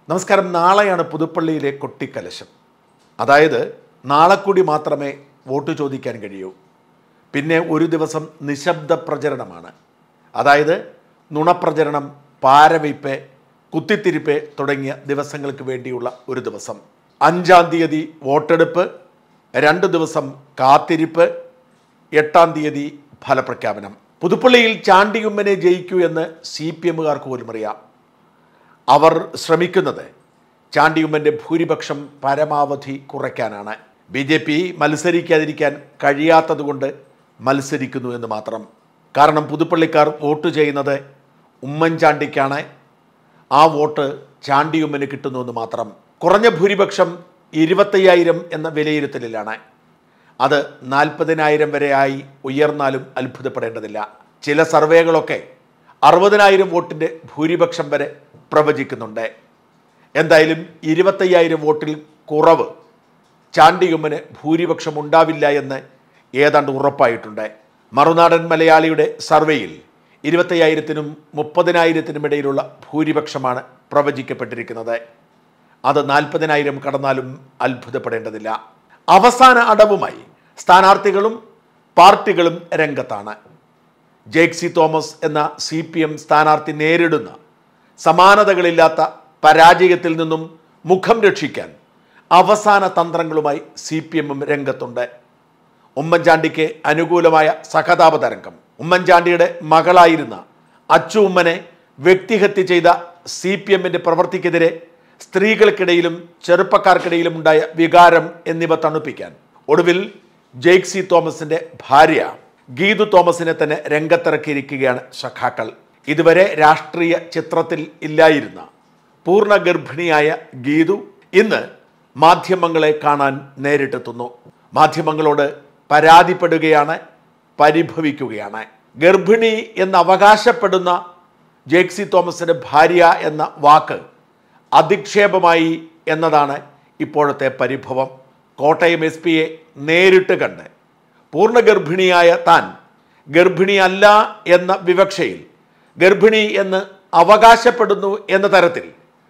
നമസ്കാരം. നാളെയാണ് പുതുപ്പള്ളിയിലെ കൊട്ടിക്കലശം. അതായത് നാളെ കൂടി മാത്രമേ വോട്ട് ചോദിക്കാൻ കഴിയൂ. പിന്നെ ഒരു ദിവസം നിശബ്ദ പ്രചരണമാണ്. അതായത് നുണപ്രചരണം, പാരവയ്പ്, കുത്തിത്തിരിപ്പ് തുടങ്ങിയ ദിവസങ്ങൾക്ക് വേണ്ടിയുള്ള ഒരു ദിവസം. 5-ാം തീയതി വോട്ടെടുപ്പ്, 2 ദിവസം കാത്തിരിപ്പ്, 8-ാം തീയതി ഫലപ്രഖ്യാപനം. പുതുപ്പള്ളിയിൽ ചാണ്ടിയുമ്മനെ ജയിക്കൂ എന്ന് CPMകാർക്ക് പോലും അറിയാം. അവർ ശ്രമിക്കുന്നത് ചാണ്ടിയുമ്മൻ്റെ ഭൂരിപക്ഷം പരമാവധി കുറയ്ക്കാനാണ്. BJP മത്സരിക്കാതിരിക്കാൻ കഴിയാത്തതുകൊണ്ട് മത്സരിക്കുന്നു എന്ന് മാത്രം. കാരണം പുതുപ്പള്ളിക്കാർ വോട്ട് ചെയ്യുന്നത് ഉമ്മൻചാണ്ടിക്കാണ്. ആ വോട്ട് ചാണ്ടിയുമ്മന് കിട്ടുന്നുവെന്ന് മാത്രം. കുറഞ്ഞ ഭൂരിപക്ഷം 25,000 എന്ന വിലയിരുത്തലിലാണ്. അത് 40,000 വരെയായി ഉയർന്നാലും അത്ഭുതപ്പെടേണ്ടതില്ല. ചില സർവേകളൊക്കെ 60,000 വോട്ടിൻ്റെ ഭൂരിപക്ഷം വരെ പ്രവചിക്കുന്നുണ്ട്. എന്തായാലും 25,000 വോട്ടിൽ കുറവ് ചാണ്ടിയുമ്മന് ഭൂരിപക്ഷം ഉണ്ടാവില്ല എന്ന് ഏതാണ്ട് ഉറപ്പായിട്ടുണ്ട്. മറുനാടൻ മലയാളിയുടെ സർവേയിൽ 25,000-നും 30,000-നും ഇടയിലുള്ള ഭൂരിപക്ഷമാണ് പ്രവചിക്കപ്പെട്ടിരിക്കുന്നത്. അത് 40,000 കടന്നാലും അത്ഭുതപ്പെടേണ്ടതില്ല. അവസാന അടവുമായി സ്ഥാനാർത്ഥികളും പാർട്ടികളും രംഗത്താണ്. ജേക്സി തോമസ് എന്ന CPM സ്ഥാനാർത്ഥി നേരിടുന്ന സമാനതകളില്ലാത്ത പരാജയത്തിൽ നിന്നും മുഖം രക്ഷിക്കാൻ അവസാന തന്ത്രങ്ങളുമായി CPMും രംഗത്തുണ്ട്. ഉമ്മൻചാണ്ടിക്ക് അനുകൂലമായ സഹതാപ തരംഗം. ഉമ്മൻചാണ്ടിയുടെ മകളായിരുന്ന അച്ചു ഉമ്മനെ വ്യക്തിഹത്യ ചെയ്ത CPMന്റെ പ്രവൃത്തിക്കെതിരെ സ്ത്രീകൾക്കിടയിലും ചെറുപ്പക്കാർക്കിടയിലും ഉണ്ടായ വികാരം എന്നിവ തണുപ്പിക്കാൻ ഒടുവിൽ ജേക്സി തോമസിന്റെ ഭാര്യ ഗീതു തോമസിനെ തന്നെ രംഗത്തിറക്കിയിരിക്കുകയാണ് സഖാക്കൾ. ഇതുവരെ രാഷ്ട്രീയ ചിത്രത്തിൽ ഇല്ലായിരുന്ന പൂർണ്ണ ഗർഭിണിയായ ഗീതു ഇന്ന് മാധ്യമങ്ങളെ കാണാൻ നേരിട്ടെത്തുന്നു. മാധ്യമങ്ങളോട് പരാതിപ്പെടുകയാണ്, പരിഭവിക്കുകയാണ്. ഗർഭിണി എന്ന് അവകാശപ്പെടുന്ന ജേക്സി തോമസിന്റെ ഭാര്യ എന്ന വാക്ക് അധിക്ഷേപമായി എന്നതാണ് ഇപ്പോഴത്തെ പരിഭവം. കോട്ടയം SP നേരിട്ട് കണ്ട് പൂർണ്ണ ഗർഭിണിയായ താൻ ഗർഭിണിയല്ല എന്ന വിവക്ഷയിൽ ഗർഭിണി എന്ന് അവകാശപ്പെടുന്നു എന്ന തരത്തിൽ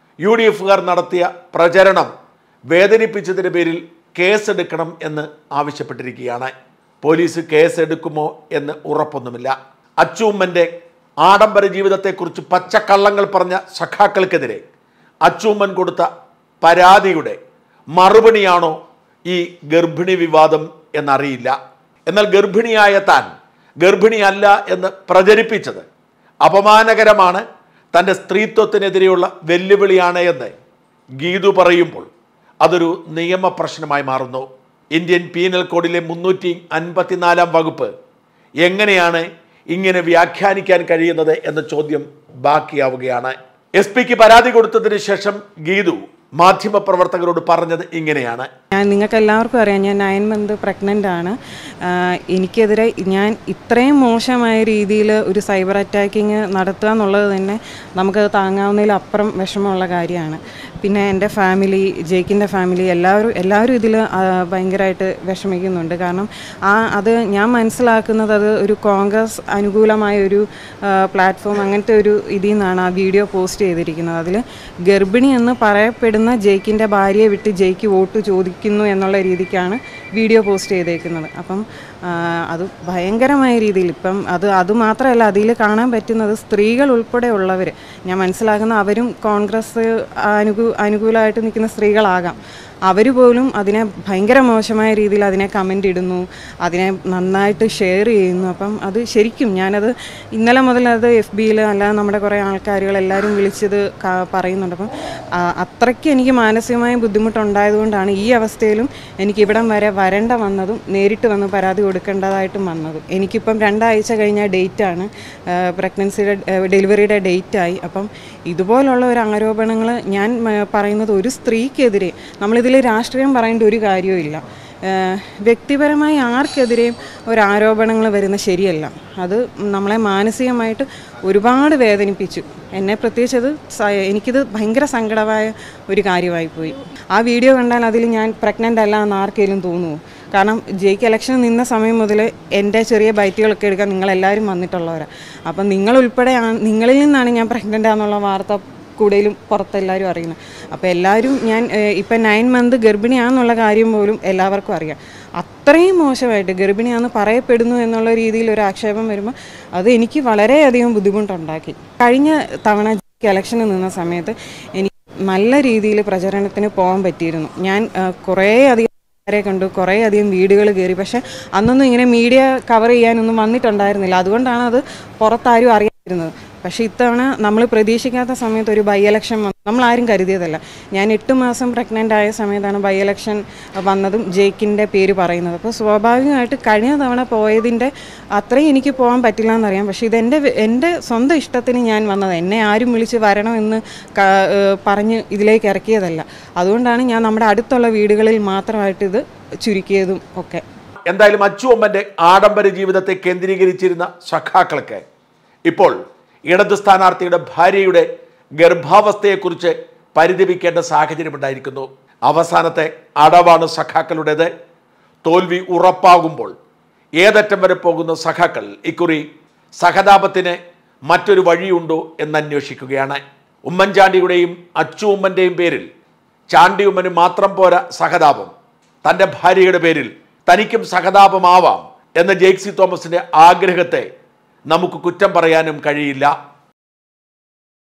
UDFകാർ നടത്തിയ പ്രചരണം വേദനിപ്പിച്ചതിൻ്റെ പേരിൽ കേസെടുക്കണം എന്ന് ആവശ്യപ്പെട്ടിരിക്കുകയാണ്. പോലീസ് കേസെടുക്കുമോ എന്ന് ഉറപ്പൊന്നുമില്ല. അച്ചൂമ്മൻ്റെ ആഡംബര ജീവിതത്തെക്കുറിച്ച് പച്ചക്കള്ളങ്ങൾ പറഞ്ഞ സഖാക്കൾക്കെതിരെ അച്ചൂമ്മൻ കൊടുത്ത പരാതിയുടെ മറുപടിയാണോ ഈ ഗർഭിണി വിവാദം എന്നറിയില്ല. എന്നാൽ ഗർഭിണിയായ താൻ ഗർഭിണിയല്ല എന്ന് പ്രചരിപ്പിച്ചത് അപമാനകരമാണ്, തൻ്റെ സ്ത്രീത്വത്തിനെതിരെയുള്ള വെല്ലുവിളിയാണ് എന്ന് ഗീതു പറയുമ്പോൾ അതൊരു നിയമപ്രശ്നമായി മാറുന്നു. ഇന്ത്യൻ പീനൽ കോഡിലെ 354-ാം വകുപ്പ് എങ്ങനെയാണ് ഇങ്ങനെ വ്യാഖ്യാനിക്കാൻ കഴിയുന്നത് എന്ന ചോദ്യം ബാക്കിയാവുകയാണ്. SP പരാതി കൊടുത്തതിന് ശേഷം ഗീതു മാധ്യമപ്രവർത്തകരോട് പറഞ്ഞത് ഇങ്ങനെയാണ്. നിങ്ങൾക്ക് എല്ലാവർക്കും അറിയാം, ഞാൻ 9 മന്ത് പ്രഗ്നൻ്റ് ആണ്. എനിക്കെതിരെ ഞാൻ ഇത്രയും മോശമായ രീതിയിൽ ഒരു സൈബർ അറ്റാക്കിങ് നടത്തുക എന്നുള്ളത് തന്നെ നമുക്കത് താങ്ങാവുന്നതിലപ്പുറം വിഷമമുള്ള കാര്യമാണ്. പിന്നെ എൻ്റെ ഫാമിലി, ജേക്കിൻ്റെ ഫാമിലി എല്ലാവരും ഇതിൽ ഭയങ്കരമായിട്ട് വിഷമിക്കുന്നുണ്ട്. കാരണം അത് ഞാൻ മനസ്സിലാക്കുന്നത് അത് ഒരു കോൺഗ്രസ് അനുകൂലമായ ഒരു പ്ലാറ്റ്ഫോം, അങ്ങനത്തെ ഒരു ഇതിൽ നിന്നാണ് ആ വീഡിയോ പോസ്റ്റ് ചെയ്തിരിക്കുന്നത്. അതിൽ ഗർഭിണി എന്ന് പറയപ്പെടുന്ന ജേക്കിൻ്റെ ഭാര്യയെ വിട്ട് ജേക്ക് വോട്ട് ചോദിക്കുന്നു എന്നുള്ള രീതിക്കാണ് വീഡിയോ പോസ്റ്റ് ചെയ്തേക്കുന്നത്. അപ്പം അത് ഭയങ്കരമായ രീതിയിൽ ഇപ്പം അത് മാത്രമല്ല, അതിൽ കാണാൻ പറ്റുന്നത് സ്ത്രീകൾ ഉൾപ്പെടെ ഉള്ളവർ, ഞാൻ മനസ്സിലാക്കുന്ന അവരും കോൺഗ്രസ് അനുകൂലമായിട്ട് നിൽക്കുന്ന സ്ത്രീകളാകാം, അവർ പോലും അതിനെ ഭയങ്കര മോശമായ രീതിയിൽ അതിനെ കമൻ്റ് ഇടുന്നു, അതിനെ നന്നായിട്ട് ഷെയർ ചെയ്യുന്നു. അപ്പം അത് ശരിക്കും ഞാനത് ഇന്നലെ മുതൽ അത് FBയിൽ അല്ലാതെ നമ്മുടെ കുറേ ആൾക്കാരുകളെല്ലാവരും വിളിച്ചത് പറയുന്നുണ്ട്. അപ്പം അത്രയ്ക്ക് എനിക്ക് മാനസികമായ ബുദ്ധിമുട്ടുണ്ടായതുകൊണ്ടാണ് ഈ അവസ്ഥയിലും എനിക്ക് ഇവിടം വരെ വരേണ്ട വന്നതും നേരിട്ട് വന്ന് പരാതി കൊടുക്കേണ്ടതായിട്ടും വന്നതും. എനിക്കിപ്പം 2 ആഴ്ച കഴിഞ്ഞ ഡേറ്റാണ്, ഡെലിവറിയുടെ ഡേറ്റായി. അപ്പം ഇതുപോലുള്ള ഒരു ആരോപണങ്ങൾ ഞാൻ പറയുന്നത് ഒരു സ്ത്രീക്കെതിരെ നമ്മളിതിൽ രാഷ്ട്രീയം പറയേണ്ട ഒരു കാര്യവുമില്ല. വ്യക്തിപരമായി ആർക്കെതിരെയും ഒരു ആരോപണങ്ങൾ വരുന്നത് ശരിയല്ല. അത് നമ്മളെ മാനസികമായിട്ട് ഒരുപാട് വേദനിപ്പിച്ചു. എന്നെ പ്രത്യേകിച്ചത് എനിക്കിത് ഭയങ്കര സങ്കടമായ ഒരു കാര്യമായിപ്പോയി. ആ വീഡിയോ കണ്ടാൽ അതിൽ ഞാൻ പ്രഗ്നൻ്റ് അല്ല എന്ന് ആർക്കെങ്കിലും തോന്നുമോ? കാരണം ജയിക്ക് ഇലക്ഷൻ നിന്ന സമയം മുതൽ എൻ്റെ ചെറിയ ബൈറ്റുകളൊക്കെ എടുക്കാൻ നിങ്ങളെല്ലാവരും വന്നിട്ടുള്ളവരാണ്. അപ്പം നിങ്ങളുൾപ്പെടെ നിങ്ങളിൽ നിന്നാണ് ഞാൻ പ്രഗ്നൻ്റ് ആണെന്നുള്ള വാർത്ത കൂടുതലും പുറത്തെല്ലാവരും അറിയുന്നത്. അപ്പോൾ എല്ലാവരും ഞാൻ ഇപ്പം 9 മന്ത് ഗർഭിണിയാണെന്നുള്ള കാര്യം പോലും എല്ലാവർക്കും അറിയാം. അത്രയും മോശമായിട്ട് ഗർഭിണിയാണെന്ന് പറയപ്പെടുന്നു എന്നുള്ള രീതിയിൽ ഒരു ആക്ഷേപം വരുമ്പോൾ അത് എനിക്ക് വളരെയധികം ബുദ്ധിമുട്ടുണ്ടാക്കി. കഴിഞ്ഞ തവണ ഇലക്ഷന് നിന്ന സമയത്ത് എനിക്ക് നല്ല രീതിയിൽ പ്രചരണത്തിന് പോകാൻ പറ്റിയിരുന്നു. ഞാൻ കുറേ അധികം കണ്ടു, കുറേ അധികം വീടുകൾ കയറി. പക്ഷെ അന്നൊന്നും ഇങ്ങനെ മീഡിയ കവർ ചെയ്യാനൊന്നും വന്നിട്ടുണ്ടായിരുന്നില്ല. അതുകൊണ്ടാണ് അത് പുറത്താരും അറിയാതിരുന്നത്. പക്ഷേ ഇത്തവണ നമ്മൾ പ്രതീക്ഷിക്കാത്ത സമയത്ത് ഒരു ബൈ ഇലക്ഷൻ വന്നു. നമ്മളാരും കരുതിയതല്ല. ഞാൻ 8 മാസം പ്രഗ്നൻ്റ് ആയ സമയത്താണ് ബൈ ഇലക്ഷൻ വന്നതും ജയിക്കിൻ്റെ പേര് പറയുന്നത്. അപ്പോൾ സ്വാഭാവികമായിട്ട് കഴിഞ്ഞ തവണ പോയതിൻ്റെ അത്രയും എനിക്ക് പോകാൻ പറ്റില്ല എന്നറിയാം. പക്ഷേ എൻ്റെ സ്വന്തം ഇഷ്ടത്തിന് ഞാൻ വന്നത്. എന്നെ ആരും വിളിച്ച് വരണമെന്ന് പറഞ്ഞ് ഇതിലേക്ക് ഇറക്കിയതല്ല. അതുകൊണ്ടാണ് ഞാൻ നമ്മുടെ അടുത്തുള്ള വീടുകളിൽ മാത്രമായിട്ട് ഇത് ചുരുക്കിയതും ഒക്കെ. എന്തായാലും അച്ചുമ്മൻ്റെ ആഡംബര ജീവിതത്തെ കേന്ദ്രീകരിച്ചിരുന്ന സഖാക്കൾക്ക് ഇപ്പോൾ ഇടതു സ്ഥാനാർത്ഥിയുടെ ഭാര്യയുടെ ഗർഭാവസ്ഥയെക്കുറിച്ച് പരിതപിക്കേണ്ട സാഹചര്യമുണ്ടായിരിക്കുന്നു. അവസാനത്തെ അടവാണ് സഖാക്കളുടേത്. തോൽവി ഉറപ്പാകുമ്പോൾ ഏതറ്റം വരെ പോകുന്ന സഖാക്കൾ ഇക്കുറി സഹതാപത്തിന് മറ്റൊരു വഴിയുണ്ടോ എന്നന്വേഷിക്കുകയാണ്. ഉമ്മൻചാണ്ടിയുടെയും അച്ചുമ്മൻ്റെയും പേരിൽ ചാണ്ടിയുമ്മന് മാത്രം പോരാ സഹതാപം. തൻ്റെ ഭാര്യയുടെ പേരിൽ തനിക്കും സഹതാപമാവാം എന്ന ജെയ്സി തോമസിൻ്റെ ആഗ്രഹത്തെ നമുക്ക് കുറ്റം പറയാനും കഴിയില്ല.